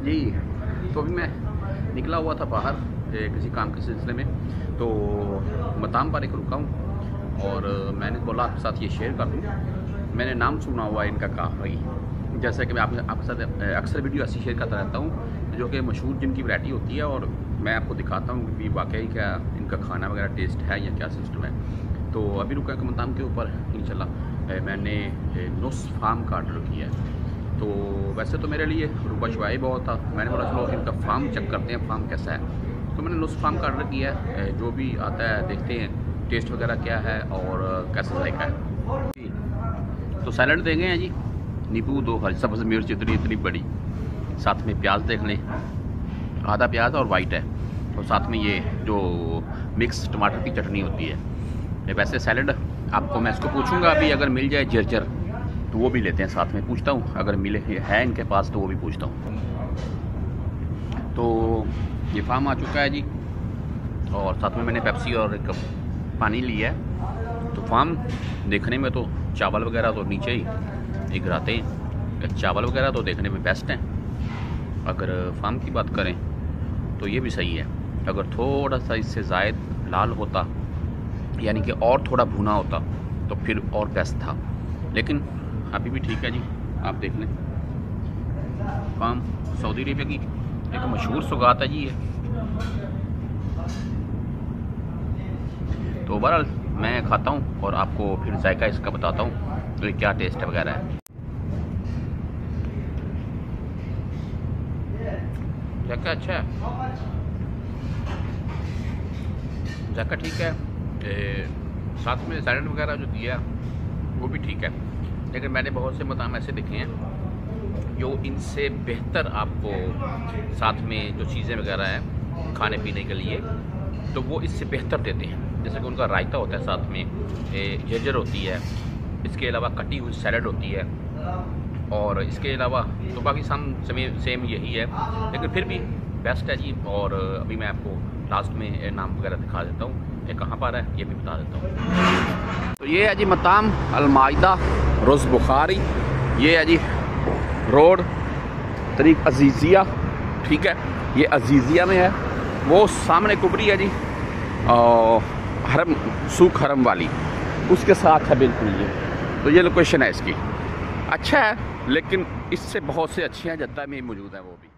जी। तो अभी मैं निकला हुआ था बाहर किसी काम के सिलसिले में, तो मताम पर एक रुका हूँ और मैंने बोला आपके साथ ये शेयर कर दूँ। मैंने नाम सुना हुआ है इनका काफ़ी, जैसे कि मैं आपके साथ अक्सर वीडियो ऐसी शेयर करता रहता हूँ जो कि मशहूर जिनकी वैरायटी होती है, और मैं आपको दिखाता हूँ कि वाकई क्या इनका खाना वगैरह टेस्ट है या क्या सिस्टम है। तो अभी रुका है मताम के ऊपर इंशाल्लाह। मैंने नुस फार्म का ऑर्डर किया है। तो वैसे तो मेरे लिए रुबा शुआई बहुत था, मैंने बोला चलो इनका फार्म चेक करते हैं फार्म कैसा है। तो मैंने नुस फार्म का ऑर्डर किया है, जो भी आता है देखते हैं टेस्ट वगैरह क्या है और कैसा जायका है। तो सैलड देंगे हैं जी, नींबू 2 हरी सब्ज़ मिर्च इतनी बड़ी, साथ में प्याज देख लें, आधा प्याज और वाइट है, और साथ में ये जो मिक्स टमाटर की चटनी होती है। वैसे सैलड आपको मैं इसको पूछूंगा अभी, अगर मिल जाए जर्जर तो वो भी लेते हैं साथ में, पूछता हूँ अगर मिले है इनके पास तो वो भी पूछता हूँ। तो ये फार्म आ चुका है जी, और साथ में मैंने पेप्सी और एक पानी लिया है। तो फार्म देखने में तो चावल वगैरह तो नीचे ही गिराते हैं, चावल वगैरह तो देखने में बेस्ट हैं। अगर फार्म की बात करें तो ये भी सही है। अगर थोड़ा सा इससे ज़ायद लाल होता, यानी कि और थोड़ा भुना होता तो फिर और बेस्ट था, लेकिन अभी भी ठीक है जी। आप देख लें, फार्म सऊदी अरेबिया की एक मशहूर सौगात है जी ये। तो बहरहाल मैं खाता हूँ और आपको फिर जायका इसका बताता हूँ तो क्या टेस्ट वगैरह है। जायका अच्छा है, जायका ठीक है। साथ में सैलड वगैरह जो दिया वो भी ठीक है, लेकिन मैंने बहुत से मताम ऐसे देखे हैं जो इनसे बेहतर आपको साथ में जो चीज़ें वगैरह हैं खाने पीने के लिए, तो वो इससे बेहतर देते हैं। जैसे कि उनका रायता होता है, साथ में जर्जर होती है, इसके अलावा कटी हुई सैलड होती है, और इसके अलावा तो बाकी सेम यही है, लेकिन फिर भी बेस्ट है जी। और अभी मैं आपको लास्ट में नाम वगैरह दिखा देता हूँ, ये कहाँ पर है ये भी बता देता हूँ। तो ये है जी मताम अल-माइदा रोज़ बुखारी, ये है जी रोड तरीक अजीज़िया, ठीक है, ये अजीज़िया में है। वो सामने कुबरी है जी, हरम सूख हरम वाली, उसके साथ है बिल्कुल ये। तो ये लोकेशन है इसकी, अच्छा है, लेकिन इससे बहुत से अच्छे हैं जद्दा में मौजूद है वो भी।